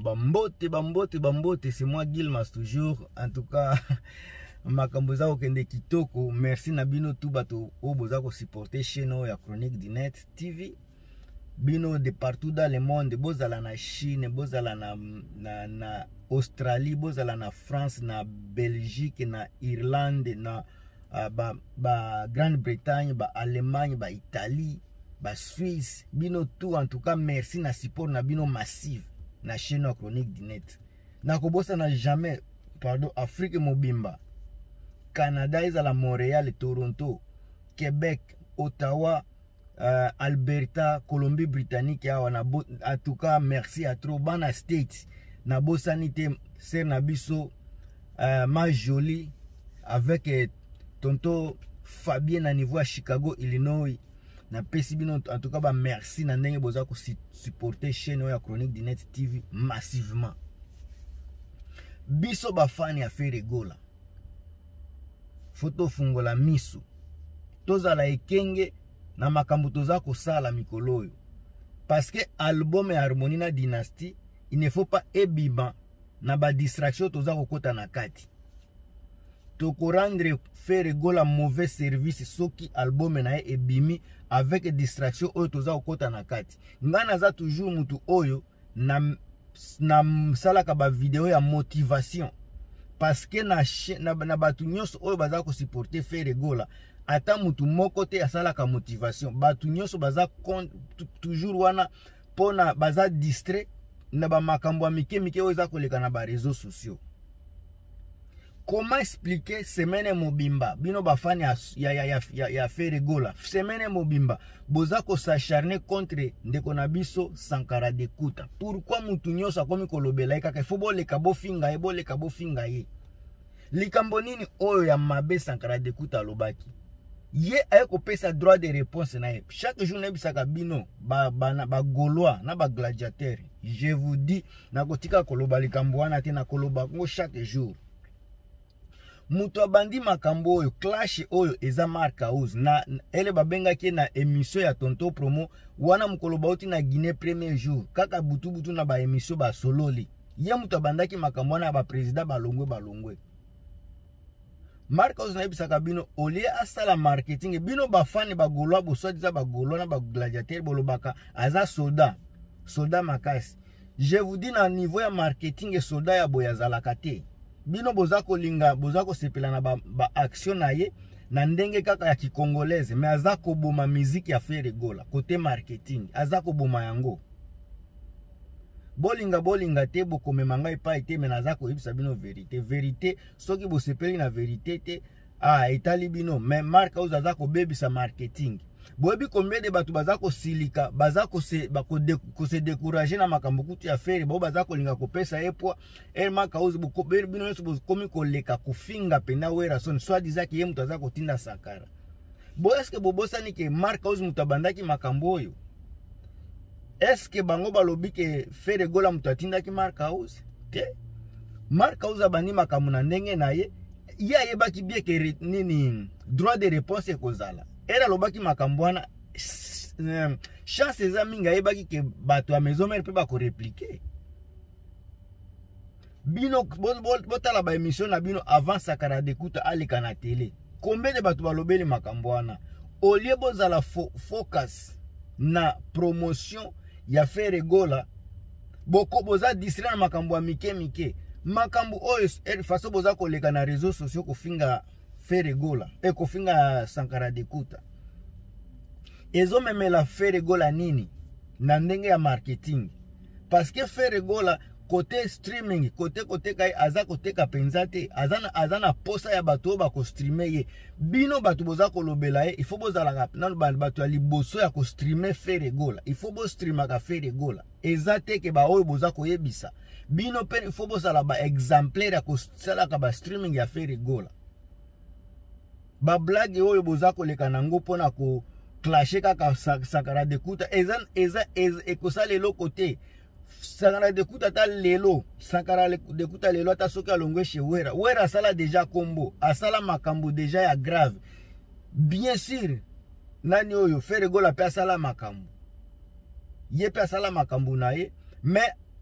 Bambote, c'est moi Gilmas toujours. En tout cas, makamboza okende kitoko. Merci na bino tout bato o boza ko supporter chaîne ya Chronique du Net TV. Bino de partout dans le monde, bozala na Chine, bozala na Australie, bozala na France, na Belgique, na Irlande, na Grande-Bretagne, Allemagne, Italie, Suisse, bino tout. En tout cas, merci na support na bino massif na chaîne Chronique du Net. Na kobosa na jamais, pardon, Afrique mobimba, Canada ezala Montréal, Toronto, Québec, Ottawa, Alberta, Colombie-Britannique, en tout cas, merci à trop. Bana States, na bosanité, c'est Nabiso, ma jolie, avec tonto Fabien à niveau à Chicago, Illinois. Na pesibino, en tout cas, merci na ndenge boza ko supporter chaîne ya Chronique du Net TV massivement. Biso bafani ya Feregola. Photo fungola misu. Tozala ekenge na makambo toza kosala mikolo oyo. Parce que album et harmonie na dynastie, il ne faut pas ebima na ba distraction toza kokota na kati. Toko rendre Feregola mauvais service soki album na ebimi avec distraction oyo toza kokota na kati. Ngana za toujours mutu oyo na salaka ba vidéo ya motivation. Parce que na batu nyonso oyo baza ko supporter Feregola, ata mutu moko te asalaka motivation. Batu nyonso baza toujours wana pona baza distrait na ba makambo mike oyo za koleka na ba réseaux sociaux. Comment expliquer semaine mobimba bino bafani ya Feregola, semaine mobimba boza ko s'acharner contre ndeko na biso Sankara Dekuta? Pourquoi mutu nyonso akomi kolobela kaka ifo boleka bofinga ye? Likambo nini oyo ya mabe Sankara Dekuta lobaki? Ye aye kopesa droit de réponse na ye. Chaque jour nebisaka bino ba Gaulois na ba gladiateur. Je vous dis na kotika koloba likambo wana te na koloba ngo chaque jour. Mutu abandi makambo oyo, clash oyo eza marka house na ele babenga ke na émission ya Tonto Promo wana mukolo bauti na Guinée premier jour kaka butu na ba émission ba sololi. Ye mutu abandaki makambo wana ba président balongwe. Marka house na ebisaka bino olie asala marketing bino bafani ba Gaulois bosodiza ba Gaulois na ba gladiateur bolobaka aza soldat makasi. Je vous dis na niveau ya marketing soldat ya boya zalaka te. Bino boza kolinga boza kosepela na ba action na ye na ndenge kaka ya kikongolaise, mais aza koboma musique ya Feregola côté marketing aza koboma yango. Bolinga te bokomema ngai pa ete mais naza koyebisa bino vérité soki bosepeli na vérité te etali bino, mais marka oyo aza kobebisa marketing. Boyebi combien de batu baza kosilika baza se décourager na makambo kutu ya Fere bo baza kolinga kopesa epwa marka oyo bino nyonso bokomi koleka kofinga pena wera son soit disant que ye mutu aza kotinda Sankara. Est-ce que bobosani ke marka oyo mutu abandaki makambo oyo? Est-ce que bango balobi ke Feregola mutu atindaki marka oyo? Te. Marka oyo abandi makambo na ndenge na ye ayebaki bien ke nini droit de réponse ekozala. Era lobaki makambo wana chance eza mingi ayebaki ke bato ya maison mère pe bako répliquer. Bino botala ba émission na bino avant Sankara Dekuta aleka na télé. Combien de bato balobeli makambo wana? Olie bozala focus na promotion ya Feregola, boko boza distrait na makambo ya mike. Makambo oyo façon boza koleka na réseaux sociaux kofinga Feregola kofinga Sankara Dekuta. Ezo memela Feregola nini na ndenge ya marketing? Parce que Feregola côté streaming côté kai aza koteka penza te, azana posa ya bato ba ko streamer ye. Bino bato boza kolobela ye, il faut bozala na bato ya liboso ya ko streamer Feregola. Il faut bo streamer ka Feregola. Ezate ke ba oyo boza koyebisa. Bino pe il faut bozala ba exemplaire ya ko sala ka ba streaming ya Feregola. Ba blague oyo boza koleka nango pona ko clasher kaka Sankara Dekuta eza ekosala lelo côté Sankara Dekuta ta lelo Sankara Dekuta lelo ata soki alongwe chez Wera sala déjà combo asala makambo déjà ya grave. Bien sûr nani oyo Feregola pe asala makambo ye pe asala makambo na ye, mais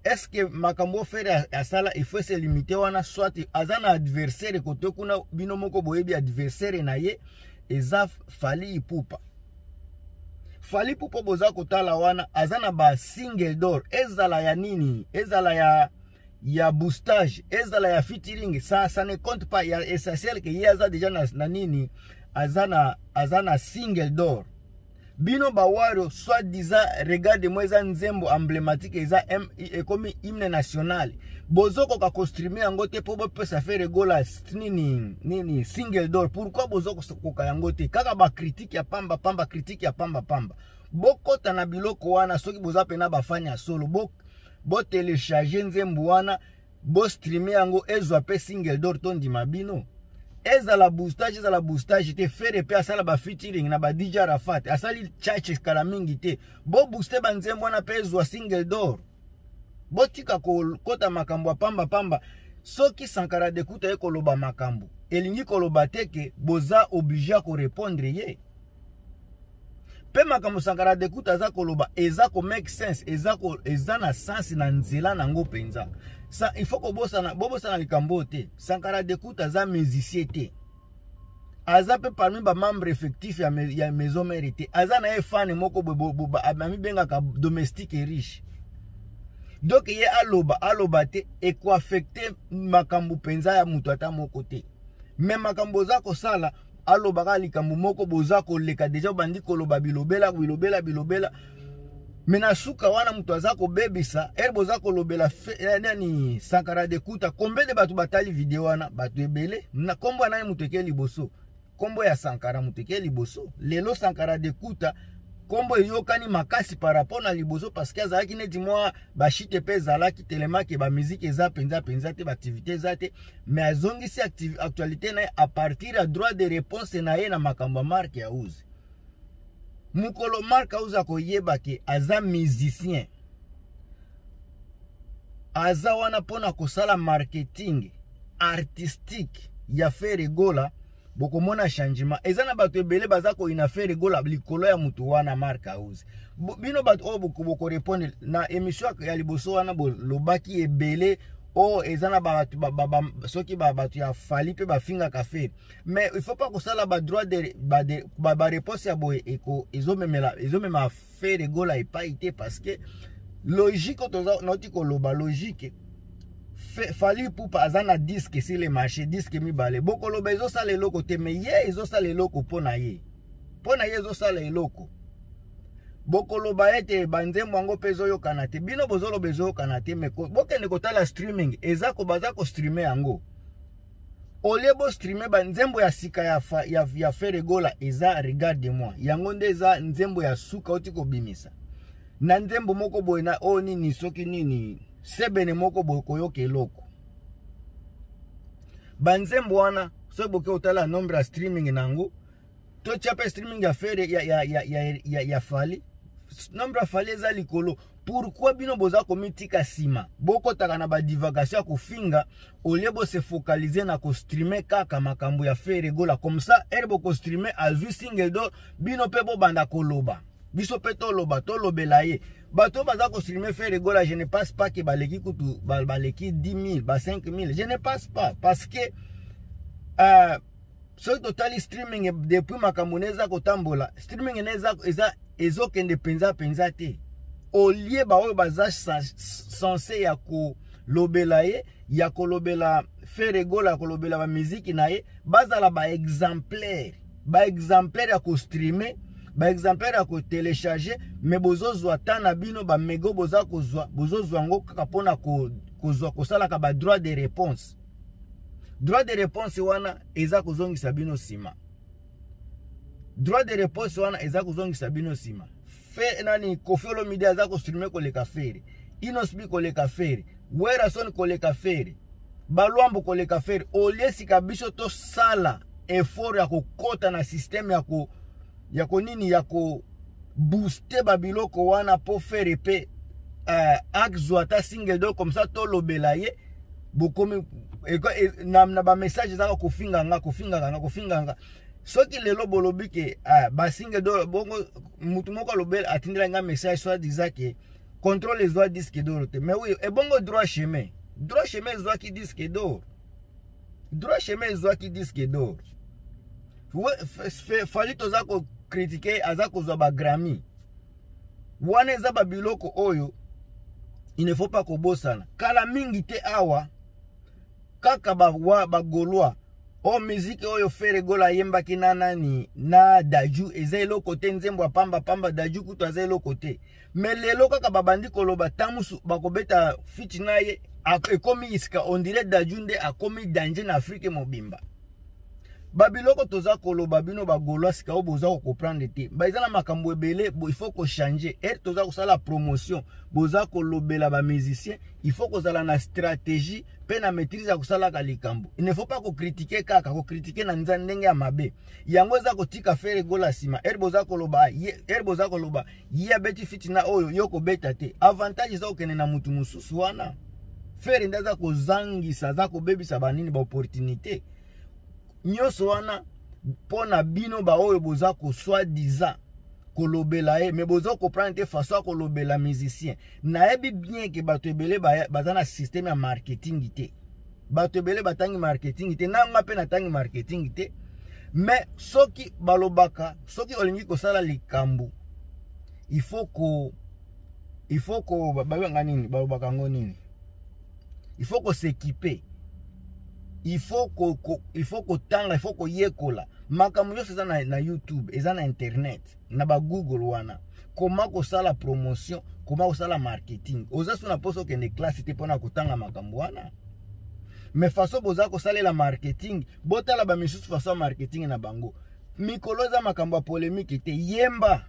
est-ce que makambo faire à sala il faut se limiter wana soit azana adversaire kote kuna bino moko boyebi adversaire na ye eza Fally Ipupa. Fally Ipupa boza kotala wana azana ba single door ezala ya nini, ezala ya boostage, ezala ya featuring, ça ne compte pas, ya essentiel que yaza déjà na nini azana single door. Bino Bawario soit disant regarde moi eza nzembo emblématique eza comme hymne national. Bozoko ka streamer yango te po pesa faire gola nini single door. Pourquoi bozoko koka yango te? Kaka ba critique ya pamba critique ya pamba. Bokota na biloko wana soki boza pena bafanya solo bo télécharger nzembo wana bo streamer yango ezwa pe single door tondi mabino. Ezala boostage te faire pe asala ba featuring na ba DJ Rafat asali chache kala mingi te bo booster ba nzembo na pe ezwa single door bo tika kota makambo ya pamba soki Sankara Dekuta ye koloba makambo elingi koloba teke boza obligé ko répondre ye pe makambo Sankara Dekuta za koloba eza ko make sense eza na sens na nzela nango penza. Ça, il faut que bobo likambo te. Sankara Dekuta za musicien te. Aza pe parmi ba membre effectif ya maison mérité. Aza na fan moko ami benga ka domestique et riche. Donc ye aloba te e ko affecter makambo penza ya mutu ata moko te. Mais makambo za ko sala aloba ka likambo moko boza ko leka déjà bandi ko loba bilobela. Mena suka wana mtu azako bebisa boza ko lobela nani Sankara Dekuta kombe de batu batali video wana batu ebele na kombo nani muteke liboso kombo ya Sankara muteke liboso lelo Sankara Dekuta kombo yokani makasi par rapport na liboso parce que azaki neti mwa bashite pe zalaki telemaki ba musique eza penza te ba activité zate mais azongisi actualité na à partir à droit de réponse na ye na makamba marque ya uzi. Mukolo marka uza koyeba ke aza musicien. Aza wana pona kosala marketing artistique ya faire gola boko mona changement. Eza na bato ebele baza ko ina faire gola likolo ya mutu wana marka uzi. Bino bato boko répondre na émission ya liboso wana lobaki ebele ezana soki batu ya Fally pe bafinga café mais il faut pas que ça la droit de réponse ya boye eko ezomema faire gola epaite parce que logique toza noti ko loba logique Fally Ipupa azana disque sur le marché disque mibale boko loba ezosala eloko te mais ye ezosala eloko pona ye ezosala eloko bokolo baete banzembo yango pezo yo kanate bino bozolo bezo kanate me bokende kotala streaming ezako bazako streamer yango olebo streamer banzembo ya sika ya faire gola eza regarde moi yango nde eza nzembo ya suka oti ko bimisa na nzembo moko boye na nini soki nini sebene moko boye koyoka eloko banzembo wana so boke otala nombre ya streaming nango to chape streaming ya faire ya Fally nombre ya Fally eza likolo. Pourquoi bino boza komitika sima boko taka na ba divagation ko finga olebo se focaliser na ko streamer kaka makambo ya faire gola comme ça boko streamer azu single do bino pe bo banda koloba biso pe to lobela ye bato baza ko streamer faire gola. Je ne passe pas que baleki kutu baleki 10 000 5 000 je ne passe pas parce que so totally streaming depuis makambo neza kotambola streaming neza ezokende penza te olie oyo baza censé ya ko lobela ye ya ko lobela faire gola ko lobela ba musique na ye bazala ba exemplaire ya ko streamer ba exemplaire ya ko télécharger mais bozozwa tana bino ba mego bozozwa ngo kaka pona kozwa kosala ka ba droit de réponse. Droit de réponse wana eza kozongisa bino sima. Droit de réponse wana eza kozongisa bino sima. Fe nani Koffi Olomide eza ko streamer ko leka fere. Inosbi ko leka fere. Werason ko leka fere. Balwambo ko leka fere. Oliesi kabiso to sala effort ya kokota na système ya ko booster babiloko wana po fere pe akzwata single do comme ça to lobela ye bokomi na ba message za kofinga nga soki lelo bolobi ke ba single do bongo mutu moko lobel atindira nga message soit disait que contrôle les droits disque d'or. Mais oui, et bon droit chemin. Droit chemin droit qui disque d'or. Droit chemin droit qui disque d'or. Fallait tozako critiquer azako za ba Grammy. Wane za ba biloko oyo. Il ne faut pas kobosana. Kala mingi te awa kaka ba Gaulois. O musique oyo Fere Gola yemba kinana ni na Daju ezelo kote nzembo pamba pamba Daju kuto ezelo kote. Mais lelo kaka babandi koloba tamusu bakobeta fiti naye ekomi iska on dirait Daju nde akomi danger na Afrique mobimba. Babiloko toza koloba bino ba Gaulois sika oboza ko comprendre te. Ba ezala makambo ebele il faut ko changer. Toza ko sala promotion, boza ko lobela ba musicien, il faut ko zala na stratégie pe na maîtrise ya kusala ka likambo. Il ne faut pas ko critiquer kaka, ko critiquer na nza ndenge ya mabe. Yango za ko tika Fere Gola sima, boza ko loba, boza ko loba, ya beti fitina oyo yoko beta te. Avantage za okene na mutu mususu wana. Fere ndaza ko zangisa, za ko bebisa banini ba opportunité. Nyoso wana pona bino ba oyo boza ko soi-disant kolobela mais boza ko prendre te façon kolobela musicien na ebi bien que bato ebele baza na système ya marketing te bato ebele batangi marketing te nanga pe na tangi marketing te mais soki balobaka soki olingi ko sala likambo il faut ko babanga nini balobaka ngo nini il faut ko s'équiper. Il faut que tanga, il faut que yekola. Makambo yo seza na YouTube, eza na internet, na ba Google wana. Comment ko sala promotion, comment ko sala marketing. Oza suna poso ke ne classe te pona kotanga makambo wana. Mais façon boza ko sala la marketing, botala ba misusu façon marketing na bango. Mikolo za makambo polémique te yemba.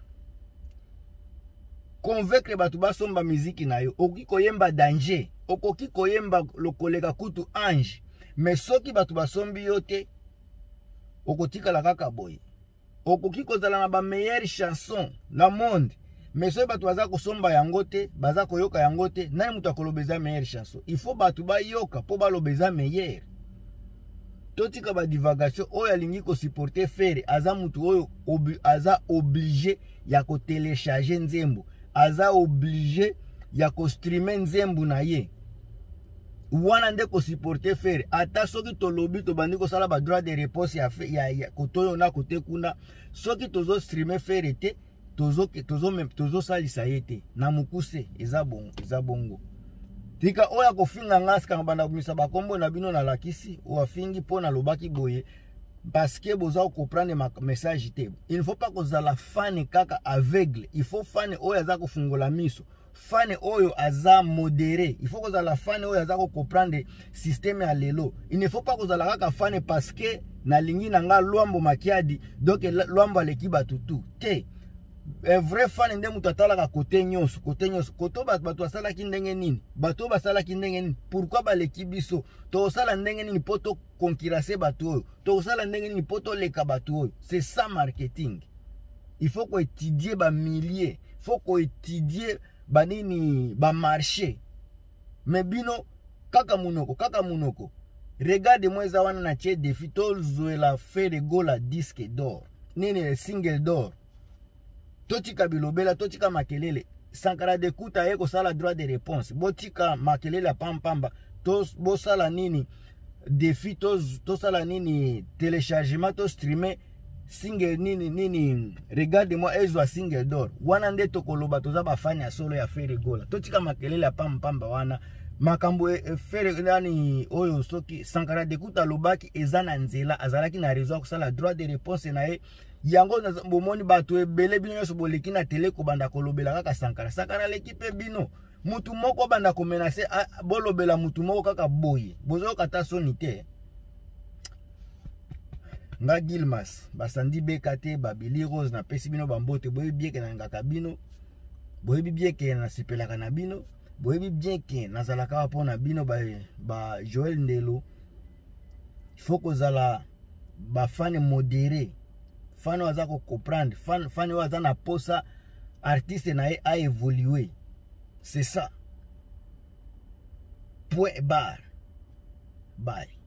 Convaincre batu basomba musique na yo. Okoki koyemba danger, okoki koyemba lokolega kutu ange. Mais soki batu basombi yo te okotika la kaka boy okoki kozala na ba meilleure chanson na monde mais soki batu baza kosomba yango te baza koyoka yango te nani mutu akolobeza meilleure chanson il faut batu bayoka po balobeza meilleure totika ba divagation oyo alingi ko supporter Fere aza mutu oyo aza obligé ya ko télécharger nzembo aza obligé ya ko streamer nzembo na ye wana nde ko supporter Fere ata soki to lobi to bandi ko sala ba droit de réponse ya kotoyo na kote kuna soki tozo streamer Fere te tozo salisa yete na mukuse eza bongo tika oya ko finga ngaska banda kumisa ba kombo na bino na lakisi o fingi pona lobaki boye parce que boza comprendre ma message te il ne faut pas que zala fan kaka aveugle il faut fan oya za ko fungola miso fan oyo aza modéré il faut que la fan oyo aza ko comprendre système ya lelo il ne faut pas que la kaka fan parce que na lingi nanga lwambo makiadi donc lwambo aleki batutu te vrai fan nde mutu atalaka kote nyonso koto bato basala ki ndenge nini bato basala ki ndenge nini pourquoi baleki biso to sala ndenge nini poto concurrencer bato oyo to sala ndenge nini poto leka bato oyo c'est ça marketing il faut ko étudier ba milliers faut ko étudier banini ba marché mais bino kaka munoko regarde moi za wana na che défi tozoela Fere Gola disque d'or nini single d'or totika bilobela totika makelele sankara de kuta eko sala droit de réponse botika makelele pampamba bo sala nini défi to sala nini téléchargement to streamer single nini regarde-moi ezwa single d'or wana nde tokoloba toza bafanya solo ya Fere Gola totika makelele pampamba wana makambo Fere nani oyo soki sankara de kuta lobaki ezana nzela azalaki na raison ko sala droit de réponse na ye yango na bomoni bato ebele bino nyonso boleki na tele ko banda kolobela kaka sankara l'équipe bino mutu moko banda ko menacer bolobela mutu moko kaka boye bozo kata soni te nga Gilmas basandi bekate babili rose na pesi bino bambote boye bieke na ngaka bino boye bieke na sipelaka na bino boye bieke na zalaka pona bino ba Joel Ndelo il faut que zala ba fan modéré fan waza ko comprendre fan waza na posa artiste na a évoluer c'est ça point barre bye.